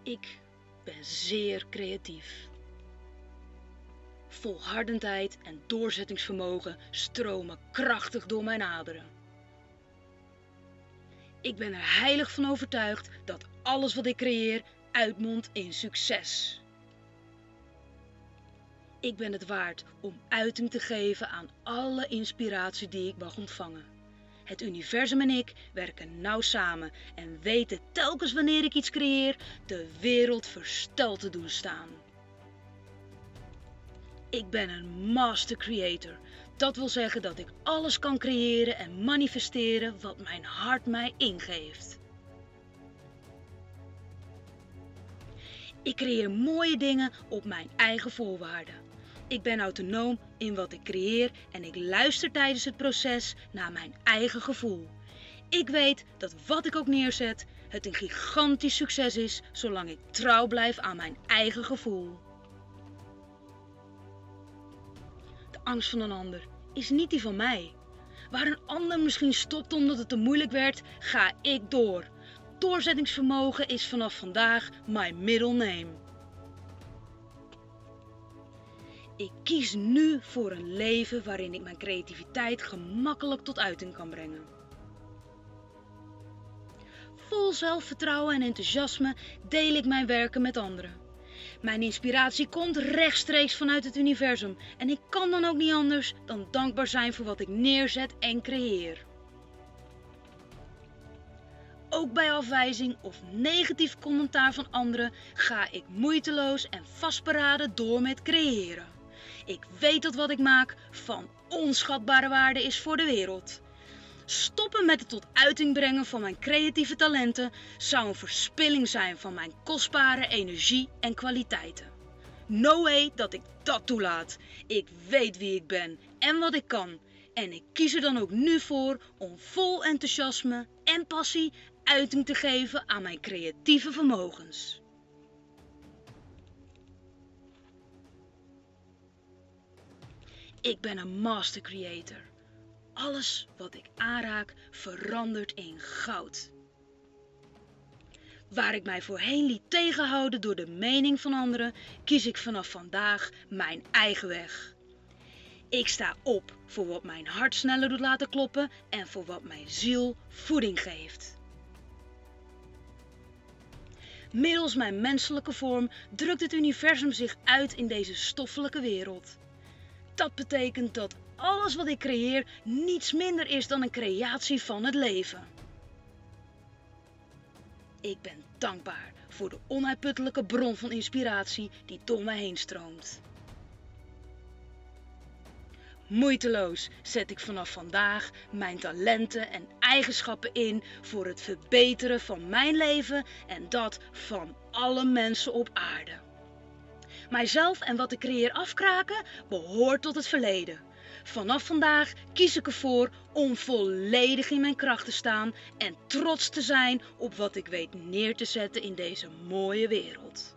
Ik ben zeer creatief. Volhardendheid en doorzettingsvermogen stromen krachtig door mijn aderen. Ik ben er heilig van overtuigd dat alles wat ik creëer uitmondt in succes. Ik ben het waard om uiting te geven aan alle inspiratie die ik mag ontvangen. Het universum en ik werken nauw samen en weten telkens wanneer ik iets creëer de wereld versteld te doen staan. Ik ben een master creator. Dat wil zeggen dat ik alles kan creëren en manifesteren wat mijn hart mij ingeeft. Ik creëer mooie dingen op mijn eigen voorwaarden. Ik ben autonoom in wat ik creëer en ik luister tijdens het proces naar mijn eigen gevoel. Ik weet dat wat ik ook neerzet, het een gigantisch succes is zolang ik trouw blijf aan mijn eigen gevoel. De angst van een ander is niet die van mij. Waar een ander misschien stopt omdat het te moeilijk werd, ga ik door. Doorzettingsvermogen is vanaf vandaag my middle name. Ik kies nu voor een leven waarin ik mijn creativiteit gemakkelijk tot uiting kan brengen. Vol zelfvertrouwen en enthousiasme deel ik mijn werken met anderen. Mijn inspiratie komt rechtstreeks vanuit het universum en ik kan dan ook niet anders dan dankbaar zijn voor wat ik neerzet en creëer. Ook bij afwijzing of negatief commentaar van anderen ga ik moeiteloos en vastberaden door met creëren. Ik weet dat wat ik maak van onschatbare waarde is voor de wereld. Stoppen met het tot uiting brengen van mijn creatieve talenten zou een verspilling zijn van mijn kostbare energie en kwaliteiten. No way dat ik dat toelaat. Ik weet wie ik ben en wat ik kan. En ik kies er dan ook nu voor om vol enthousiasme en passie uiting te geven aan mijn creatieve vermogens. Ik ben een master creator. Alles wat ik aanraak verandert in goud. Waar ik mij voorheen liet tegenhouden door de mening van anderen, kies ik vanaf vandaag mijn eigen weg. Ik sta op voor wat mijn hart sneller doet laten kloppen en voor wat mijn ziel voeding geeft. Middels mijn menselijke vorm drukt het universum zich uit in deze stoffelijke wereld. Dat betekent dat alles wat ik creëer niets minder is dan een creatie van het leven. Ik ben dankbaar voor de onuitputtelijke bron van inspiratie die door mij heen stroomt. Moeiteloos zet ik vanaf vandaag mijn talenten en eigenschappen in voor het verbeteren van mijn leven en dat van alle mensen op aarde. Mijzelf en wat ik creëer afkraken behoort tot het verleden. Vanaf vandaag kies ik ervoor om volledig in mijn kracht te staan en trots te zijn op wat ik weet neer te zetten in deze mooie wereld.